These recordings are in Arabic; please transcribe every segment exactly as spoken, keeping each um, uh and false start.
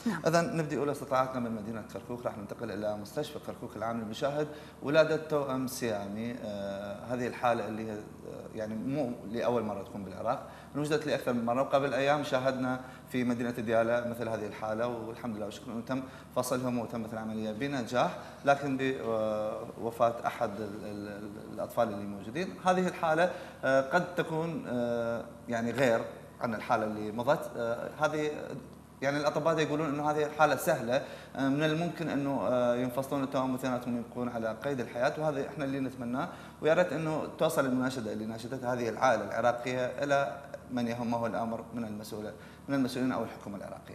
نعم. إذا نبدأ أولى استطلاعاتنا من مدينة كركوك، راح ننتقل إلى مستشفى كركوك العام للمشاهد ولادة توأم سيامي. آه هذه الحالة اللي هي آه يعني مو لأول مرة تكون بالعراق، وجدت لأكثر من مرة، وقبل أيام شاهدنا في مدينة ديالى مثل هذه الحالة، والحمد لله والشكر أنه تم فصلهم وتمت العملية بنجاح، لكن بوفاة أحد الأطفال اللي موجودين. هذه الحالة آه قد تكون آه يعني غير عن الحالة اللي مضت. آه هذه يعني الاطباء يقولون انه هذه حاله سهله، من الممكن انه ينفصلون التوأم واثنيناتهم يبقون على قيد الحياه، وهذا احنا اللي نتمناه. ويا ريت انه توصل المناشده اللي ناشدتها هذه العائله العراقيه الى من يهمه الامر من المسؤولين من المسؤولين او الحكومه العراقيه.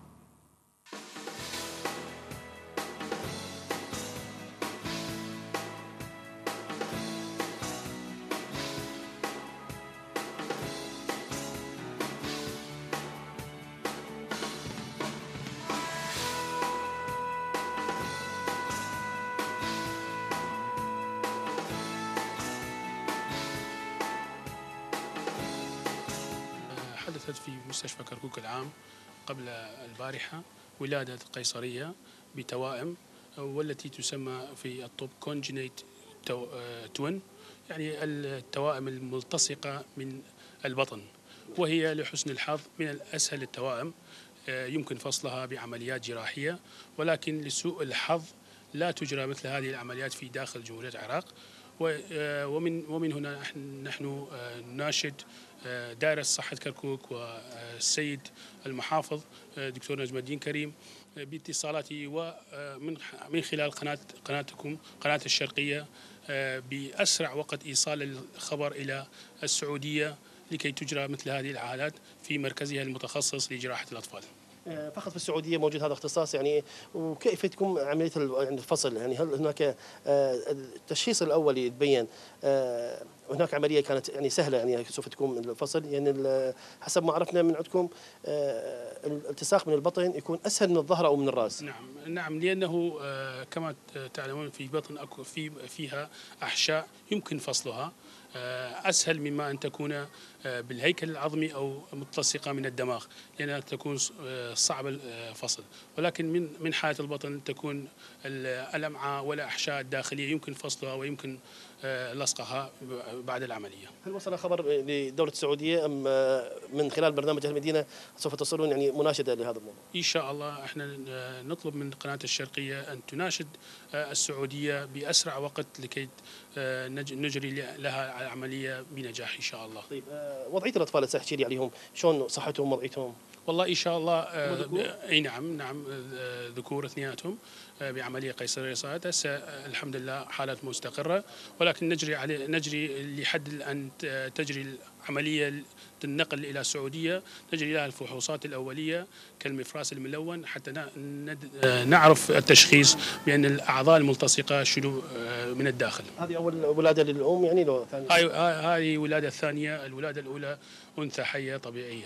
حدثت في مستشفى كركوك العام قبل البارحة ولادة قيصرية بتوائم، والتي تسمى في الطب كونجينيت توين، يعني التوائم الملتصقة من البطن، وهي لحسن الحظ من الأسهل التوائم، يمكن فصلها بعمليات جراحية، ولكن لسوء الحظ لا تجرى مثل هذه العمليات في داخل جمهورية العراق. ومن ومن هنا نحن نناشد دائرة صحة كركوك والسيد المحافظ دكتور نجم الدين كريم باتصالاته ومن من خلال قناة قناتكم قناة الشرقية بأسرع وقت إيصال الخبر إلى السعودية لكي تجرى مثل هذه الحالات في مركزها المتخصص لجراحة الأطفال. فقط في السعوديه موجود هذا الاختصاص يعني، وكيف تكون عمليه الفصل؟ يعني هل هناك التشخيص الاولي يتبين هناك عمليه كانت يعني سهله يعني سوف تكون الفصل؟ يعني حسب ما عرفنا من عندكم الالتصاق من البطن يكون اسهل من الظهر او من الراس. نعم نعم، لانه كما تعلمون في بطن اكو في فيها احشاء يمكن فصلها أسهل مما أن تكون بالهيكل العظمي أو متلصقة من الدماغ، لأنها تكون صعب الفصل. ولكن من من حالة البطن تكون الأمعاء والأحشاء الداخلية يمكن فصلها ويمكن لصقها بعد العملية. هل وصل خبر لدولة السعودية أم من خلال برنامج المدينة سوف تصلون يعني مناشدة لهذا الموضوع؟ إن شاء الله احنا نطلب من قناة الشرقية أن تناشد السعودية بأسرع وقت لكي نجري لها عملية بنجاح إن شاء الله. طيب وضعية الأطفال هسه احكي لي عليهم، شلون صحتهم وضعيتهم؟ والله إن شاء الله اي نعم نعم ذكور اثنيناتهم بعملية قيصرية صارت هسه الحمد لله حالات مستقرة، ولكن نجري على نجري لحد أن تجري العملية النقل إلى السعودية نجري لها الفحوصات الأولية كالمفراس الملون حتى نعرف التشخيص بأن الأعضاء الملتصقة شنو من الداخل. هذه أول ولادة للأم يعني لو ثانية؟ هاي هذه ولادة الثانية، الولادة الأولى أنثى حية طبيعية.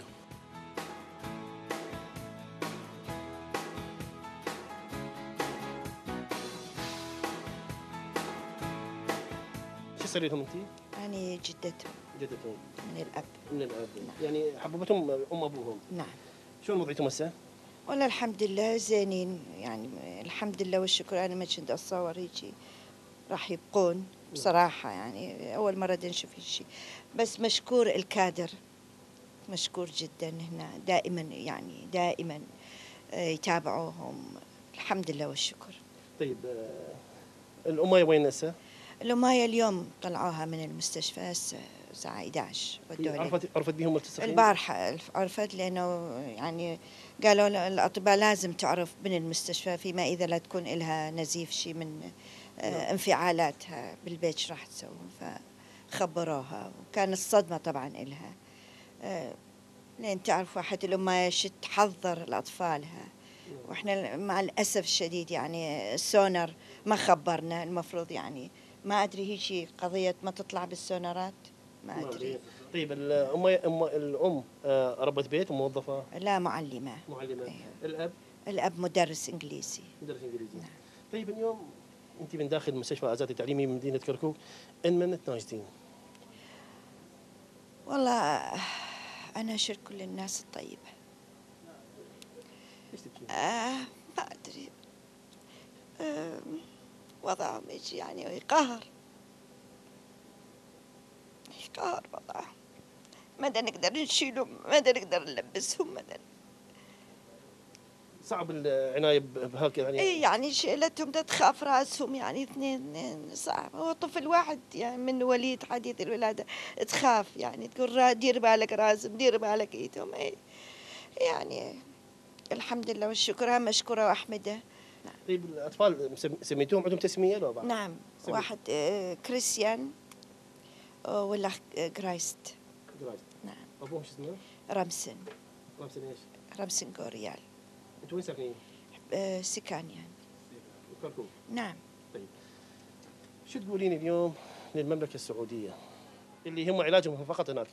شو صار لهم أنت؟ أنا جدتهم. جدتهم من الأب. من الأب. نعم. يعني حببتهم أم أبوهم. نعم. شو وضعيتهم هسه؟ والله الحمد لله زينين، يعني الحمد لله والشكر. أنا ما كنت أتصور هيجي راح يبقون بصراحة، يعني أول مرة نشوف هالشيء، بس مشكور الكادر، مشكور جدا هنا دائما، يعني دائما يتابعوهم، الحمد لله والشكر. طيب الأماية وين هسه؟ الأماية اليوم طلعوها من المستشفى هسه الساعة إحدى عشر ودوها. عرفت عرفت بهم ملتصقين؟ البارحة عرفت، لأنه يعني قالوا الأطباء لازم تعرف من المستشفى، فيما إذا لا تكون لها نزيف شيء من آه انفعالاتها بالبيت شو راح تسوي، فخبروها وكان الصدمة طبعا إلها. آه لأن تعرف واحد الأماية شو تحضر لأطفالها، وإحنا مع الأسف الشديد يعني السونر ما خبرنا، المفروض يعني ما أدري هي شيء قضية ما تطلع بالسونارات، ما أدري. طيب الأم الأم ربة بيت وموظفة؟ لا معلمة. معلمة. أيوه. الأب؟ الأب مدرس إنجليزي. مدرس إنجليزي. نعم. طيب اليوم أنت من داخل مستشفى آزاد التعليمي من مدينة كركوك، إن من تناشدين؟ والله أنا أشكر كل الناس الطيبة. ليش تبكين؟ آه ما أدري. آه وضعهم إيش يعني قهر قهر وضعهم. مدى نقدر نشيلهم، مدى نقدر نلبسهم، مدى صعب العنايه بهاك يعني. اي يعني شيلتهم دا تخاف راسهم، يعني اثنين اثنين صعب. هو طفل واحد يعني من وليد حديث الولاده تخاف، يعني تقول را- دير بالك راسهم، دير بالك ايدهم. اي يعني الحمد لله والشكر، هم اشكره واحمده. طيب الاطفال مسم- سميتوهم عندهم تسميه لو بعد؟ نعم، سمي. واحد آه، كريستيان آه، ولا كرايست. جرايد. نعم. ابوهم شو اسمه؟ رمسن رمسن ايش؟ رمسن غوريال. انتوا وين ساكنين؟ آه، سكان يعني. كركوك. نعم. طيب شو تقولين اليوم للمملكه السعوديه اللي يهم علاجهم فقط هناك؟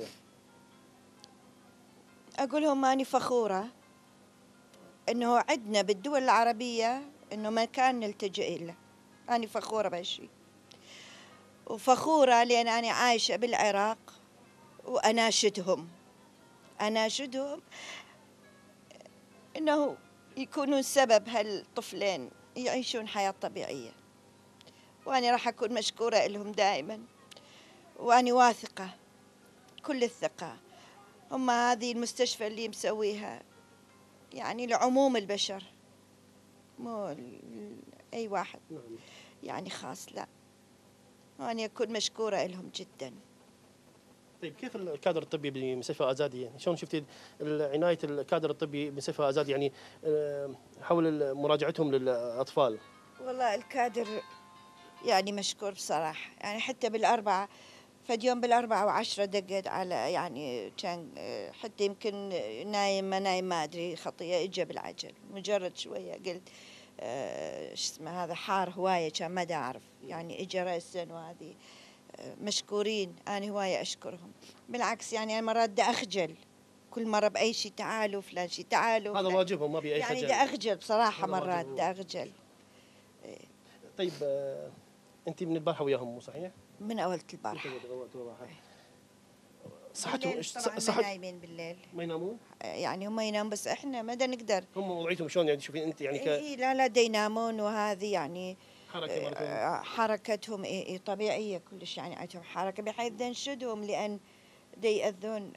أقول لهم أني فخورة إنه عندنا بالدول العربية إنه مكان نلتجئ له. أنا فخورة بهالشي، وفخورة لأن أنا عايشة بالعراق، وأناشدهم أناشدهم إنه يكونون سبب هالطفلين يعيشون حياة طبيعية، وأنا راح أكون مشكورة لهم دائما، وأنا واثقة كل الثقة. هم هذه المستشفى اللي مسويها يعني لعموم البشر، مو ل- أي واحد نعم. يعني خاص، لا. وأنا أكون مشكورة لهم جدا. طيب كيف الكادر الطبي بمستشفى ازادي يعني شلون شفتي عنايه الكادر الطبي بمستشفى ازادي يعني آه، حول مراجعتهم للاطفال؟ والله الكادر يعني مشكور بصراحة، يعني حتى بالأربعة فد يوم بالأربعة وعشرة دقت على يعني كان آه، حتى يمكن نايم ما نايم ما أدري خطية، إجا بالعجل مجرد شوية قلت آه، شو اسمه هذا حار هواية، كان ما دا أعرف يعني إجا رأسا. وهذه آه، مشكورين، أنا هواية أشكرهم. بالعكس يعني أنا مرات دا أخجل كل مرة بأي شيء، تعالوا فلان شيء، تعالوا هذا فلان. واجبهم ما بي اي يعني خجل. دا أخجل بصراحة، هذا مرات واجبهم. دا أخجل. طيب آه، انت من البارحه وياهم مو صحيح؟ من أولة البارحة. صحتهم بالليل ايش طبعا ما صحت؟ نايمين بالليل، ما ينامون؟ يعني هم ينامون بس احنا ما دا نقدر. هم وضعيتهم شلون يعني تشوفين انت يعني اي اي لا لا دا ينامون، وهذه يعني كحركه مالتهم؟ آه، حركتهم اي اي طبيعية كلش، يعني عندهم حركة بحيث دا نشدهم لأن دا يأذون.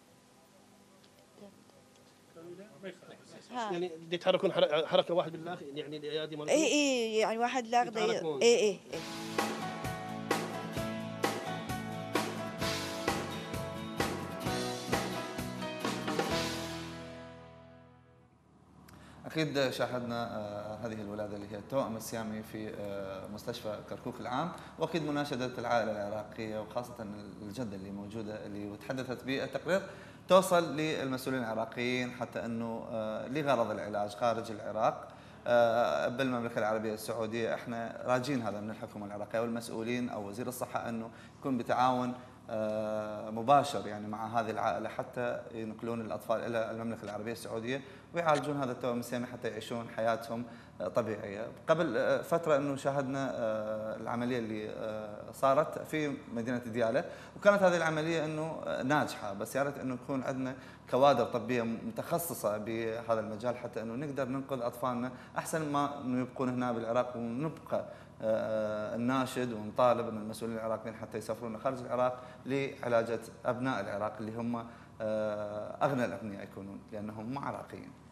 ها. يعني دي يتحركون حر- حركه واحد بالاخر يعني الايادي مالتهم؟ اي اي يعني واحد لاقده ي- يتحركون. اي اي اي. أكيد شاهدنا آه، هذه الولادة اللي هي التوأم السيامي في آه، مستشفى كركوك العام، وأكيد مناشدة العائلة العراقية وخاصة الجدة اللي موجودة اللي تحدثت بالتقرير توصل للمسؤولين العراقيين حتى أنه آه، لغرض العلاج خارج العراق آه، بالمملكة العربية السعودية. احنا راجين هذا من الحكومة العراقية والمسؤولين أو وزير الصحة أنه يكون بتعاون آه، مباشر يعني مع هذه العائلة حتى ينقلون الأطفال إلى المملكة العربية السعودية ويعالجون هذا التوأم السامي حتى يعيشون حياتهم آه، طبيعية. قبل آه، فترة أنه شاهدنا آه، العملية اللي آه، صارت في مدينة ديالى، وكانت هذه العملية أنه آه، ناجحة، بس يا ريت أنه يكون عندنا كوادر طبية متخصصة بهذا المجال حتى أنه نقدر ننقذ أطفالنا أحسن ما أنه يبقون هنا بالعراق. ونبقى آه، الناشد ونطالب من المسؤولين العراقيين حتى يسافرون خارج العراق لعلاجة أبناء العراق اللي هم آه، أغنى الأغنياء يكونون لأنهم مو عراقيين.